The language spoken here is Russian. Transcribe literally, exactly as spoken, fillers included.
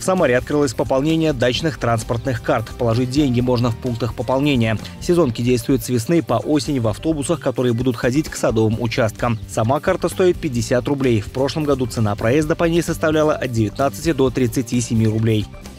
Самаре открылось пополнение дачных транспортных карт. Положить деньги можно в пунктах пополнения. Сезонки действуют с весны по осень в автобусах, которые будут ходить к садовым участкам. Сама карта стоит пятьдесят рублей. В прошлом году цена проезда по ней составляла от девятнадцати до тридцати семи рублей.